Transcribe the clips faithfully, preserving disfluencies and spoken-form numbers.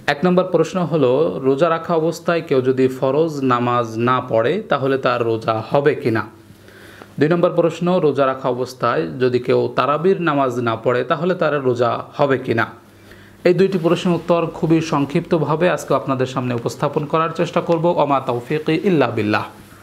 এক নম্বর প্রশ্ন হলো, রোজা রাখা অবস্থায় কেউ যদি ফরজ নামাজ না পড়ে তাহলে তার রোজা হবে কিনা। দুই নম্বর প্রশ্ন, রোজা রাখা অবস্থায় যদি কেউ তারাবির নামাজ না পড়ে তাহলে তার রোজা হবে কিনা। এই দুইটি প্রশ্নের উত্তর খুবই সংক্ষিপ্তভাবে আজকে আপনাদের সামনে উপস্থাপন করার চেষ্টা করব। ওমা তাওফিকি ইল্লা বিল্লাহ।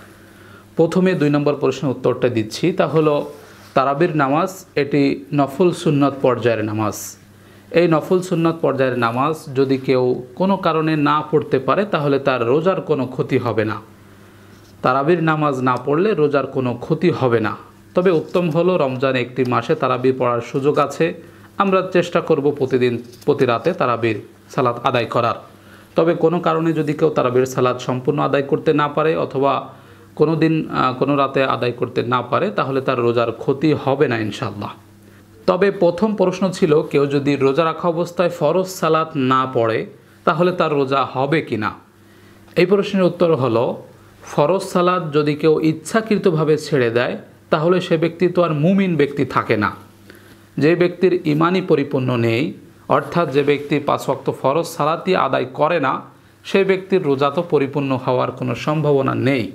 প্রথমে দুই নম্বর প্রশ্নের উত্তরটা দিচ্ছি, তা হলো তারাবির নামাজ এটি নফল সুন্নত পর্যায়ের নামাজ। এই নফল সুন্নত পর্যায়ের নামাজ যদি কেউ কোনো কারণে না পড়তে পারে তাহলে তার রোজার কোনো ক্ষতি হবে না। তারাবির নামাজ না পড়লে রোজার কোনো ক্ষতি হবে না। তবে উত্তম হলো রমজানে একটি মাসে তারাবি পড়ার সুযোগ আছে, আমরা চেষ্টা করব প্রতিদিন প্রতি রাতে তারাবির সালাত আদায় করার। তবে কোনো কারণে যদি কেউ তারাবির সালাত সম্পূর্ণ আদায় করতে না পারে অথবা কোনো দিন কোনো রাতে আদায় করতে না পারে তাহলে তার রোজার ক্ষতি হবে না ইনশাআল্লাহ। তবে প্রথম প্রশ্ন ছিল, কেউ যদি রোজা রাখা অবস্থায় ফরজ সালাত না পড়ে তাহলে তার রোজা হবে কি না। এই প্রশ্নের উত্তর হলো, ফরজ সালাত যদি কেউ ইচ্ছাকৃতভাবে ছেড়ে দেয় তাহলে সে ব্যক্তি তো আর মুমিন ব্যক্তি থাকে না। যে ব্যক্তির ইমানই পরিপূর্ণ নেই, অর্থাৎ যে ব্যক্তি পাঁচ ওয়াক্ত ফরজ সালাতই আদায় করে না, সেই ব্যক্তির রোজা তো পরিপূর্ণ হওয়ার কোনো সম্ভাবনা নেই।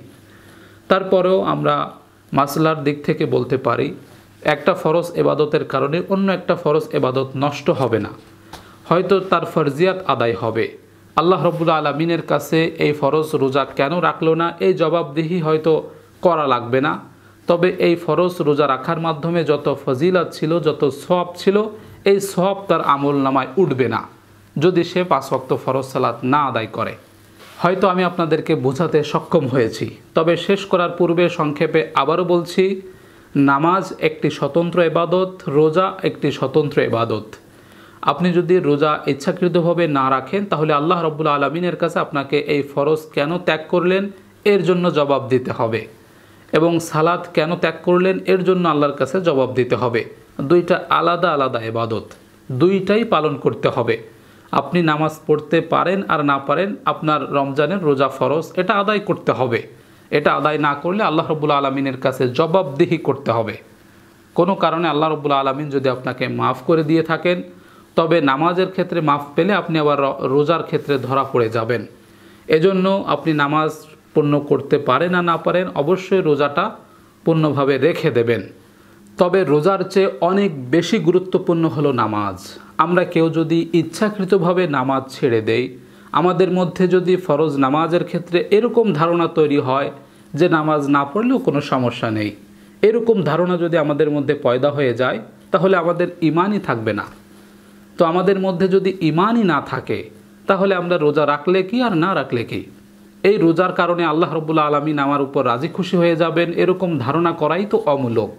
তারপরেও আমরা মাসলার দিক থেকে বলতে পারি, একটা ফরজ এবাদতের কারণে অন্য একটা ফরজ এবাদত নষ্ট হবে না, হয়তো তার ফরজিয়াত আদায় হবে। আল্লাহ রাব্বুল আলামিনের কাছে এই ফরজ রোজা কেন রাখলো না এই জবাবদিহি হয়তো করা লাগবে না। তবে এই ফরজ রোজা রাখার মাধ্যমে যত ফজিলত ছিল, যত সওয়াব ছিল, এই সওয়াব তার আমল নামায় উঠবে না যদি সে পাঁচ ওয়াক্ত ফরজ সালাত না আদায় করে। হয়তো আমি আপনাদেরকে বোঝাতে সক্ষম হয়েছি। তবে শেষ করার পূর্বে সংক্ষেপে আবারও বলছি, নামাজ একটি স্বতন্ত্র ইবাদত, রোজা একটি স্বতন্ত্র ইবাদত। আপনি যদি রোজা ইচ্ছাকৃতভাবে না রাখেন তাহলে আল্লাহ রাব্বুল আলামিনের কাছে আপনাকে এই ফরজ কেন ত্যাগ করলেন এর জন্য জবাব দিতে হবে, এবং সালাত কেন ত্যাগ করলেন এর জন্য আল্লাহর কাছে জবাব দিতে হবে। দুইটা আলাদা আলাদা ইবাদত, দুইটাই পালন করতে হবে। আপনি নামাজ পড়তে পারেন আর না পারেন, আপনার রমজানের রোজা ফরজ এটা আদায় করতে হবে। এটা আদায় না করলে আল্লাহ রাব্বুল আলামিনের কাছে জবাবদিহি করতে হবে। কোনো কারণে আল্লাহ রাব্বুল আলামিন যদি আপনাকে মাফ করে দিয়ে থাকেন, তবে নামাজের ক্ষেত্রে মাফ পেলে আপনি আবার রোজার ক্ষেত্রে ধরা পড়ে যাবেন। এজন্য আপনি নামাজ পূর্ণ করতে পারেন আর না পারেন, অবশ্যই রোজাটা পূর্ণভাবে রেখে দেবেন। তবে রোজার চেয়ে অনেক বেশি গুরুত্বপূর্ণ হলো নামাজ। আমরা কেউ যদি ইচ্ছাকৃতভাবে নামাজ ছেড়ে দেই, আমাদের মধ্যে যদি ফরজ নামাজের ক্ষেত্রে এরকম ধারণা তৈরি হয় যে নামাজ না পড়লেও কোনো সমস্যা নেই, এরকম ধারণা যদি আমাদের মধ্যে পয়দা হয়ে যায় তাহলে আমাদের ইমানই থাকবে না। তো আমাদের মধ্যে যদি ইমানই না থাকে তাহলে আমরা রোজা রাখলে কি আর না রাখলে কি, এই রোজার কারণে আল্লাহ রাব্বুল আলামিন আমার উপর রাজি খুশি হয়ে যাবেন, এরকম ধারণা করাই তো অমূলক।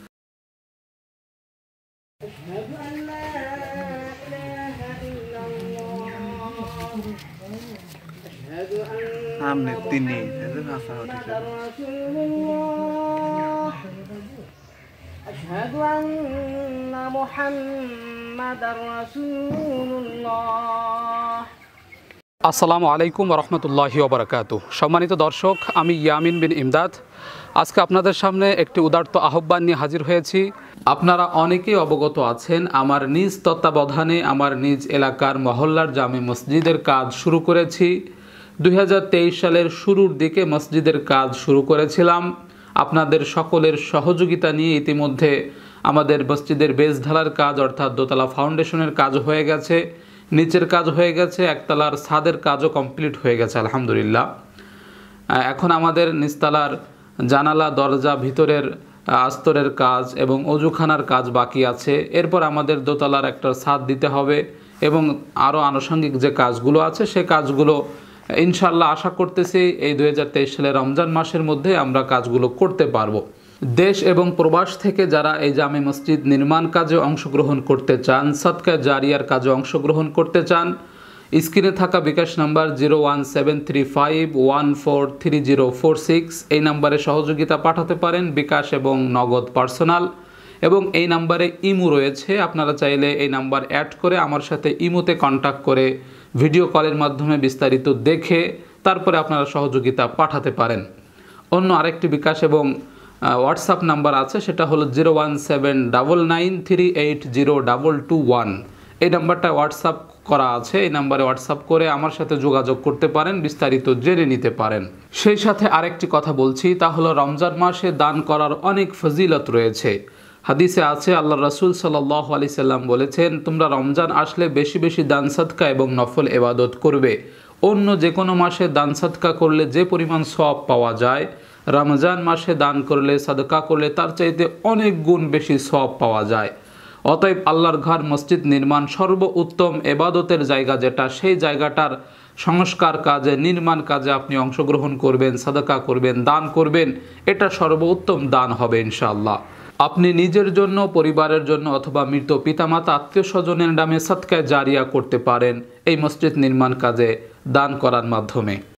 সামনে তিনি أشهد أن محمدا رسول الله। আসসালামু আলাইকুম ওয়া রাহমাতুল্লাহি ওয়া বারাকাতুহু। সম্মানিত দর্শক, আমি ইয়ামিন বিন ইমদাদ আজকে আপনাদের সামনে একটি উদারত আহ্বান নিয়ে হাজির হয়েছি। আপনারা অনেকেই অবগত আছেন, আমার নিজ তত্ত্বাবধানে আমার নিজ এলাকার মহল্লার জামে মসজিদের কাজ শুরু করেছি। দুই হাজার তেইশ সালের শুরুর দিকে মসজিদের কাজ শুরু করেছিলাম। আপনাদের সকলের সহযোগিতা নিয়ে ইতিমধ্যে আমাদের মসজিদের বেস ঢালার কাজ অর্থাৎ দোতলা ফাউন্ডেশনের কাজ হয়ে গেছে, নিচের কাজ হয়ে গেছে, একতলার ছাদের কাজও কমপ্লিট হয়ে গেছে আলহামদুলিল্লাহ। এখন আমাদের নিচতলার জানালা, দরজা, ভিতরের আস্তরের কাজ এবং অজুখানার কাজ বাকি আছে। এরপর আমাদের দোতলার একটা ছাদ দিতে হবে এবং আরও আনুষঙ্গিক যে কাজগুলো আছে সে কাজগুলো ইনশাল্লাহ আশা করতেছি এই দুই হাজার তেইশ সালের রমজান মাসের মধ্যে আমরা কাজগুলো করতে পারবো। দেশ এবং প্রবাস থেকে যারা এই জামে মসজিদ নির্মাণ কাজে অংশগ্রহণ করতে চান, সদকা জারিয়ার কাজে অংশগ্রহণ করতে চান, স্ক্রিনে থাকা bKash number zero one seven three five one four three zero four six এই নাম্বারে সহযোগিতা পাঠাতে পারেন, বিকাশ এবং নগদ পার্সোনাল। এবং এই নাম্বারে ইমো রয়েছে, আপনারা চাইলে এই নাম্বার অ্যাড করে আমার সাথে ইমোতে কন্ট্যাক্ট করে ভিডিও কলের মাধ্যমে বিস্তারিত দেখে তারপরে আপনারা সহযোগিতা পাঠাতে পারেন। অন্য আরেকটি বিকাশ এবং হোয়াটসঅ্যাপ নাম্বার আছে, সেটা হলো zero one seven double nine three eight zero double two one. এই নাম্বারটা হোয়াটসঅ্যাপ করা আছে, এই নাম্বারে হোয়াটসঅ্যাপ করে আমার সাথে যোগাযোগ করতে পারেন, বিস্তারিত জেনে নিতে পারেন। সেই সাথে আরেকটি কথা বলছি, তা হলো রমজান মাসে দান করার অনেক ফজিলত রয়েছে। হাদিসে আছে আল্লাহ রাসূল সাল্লাল্লাহু আলাইহি সাল্লাম বলেছেন, তোমরা রমজান আসলে বেশি বেশি দান সাদকা এবং নফল ইবাদত করবে। অন্য যে কোনো মাসে দান সাদকা করলে যে পরিমাণ সওয়াব পাওয়া যায়, রমজান মাসে দান করলে সাদকা করলে তার চাইতে অনেক গুণ বেশি সওয়াব পাওয়া যায়। অতএব আল্লাহর ঘর মসজিদ নির্মাণ সর্বোত্তম ইবাদতের জায়গা যেটা, সেই জায়গাটার সংস্কার কাজে, নির্মাণ কাজে আপনি অংশগ্রহণ করবেন, সাদকা করবেন, দান করবেন, এটা সর্বোত্তম দান হবে ইনশাআল্লাহ। আপনি নিজের জন্য, পরিবারের জন্য অথবা মৃত পিতামাতা আত্মীয় স্বজনের নামে সাদকায়ে জারিয়া করতে পারেন এই মসজিদ নির্মাণ কাজে দান করার মাধ্যমে।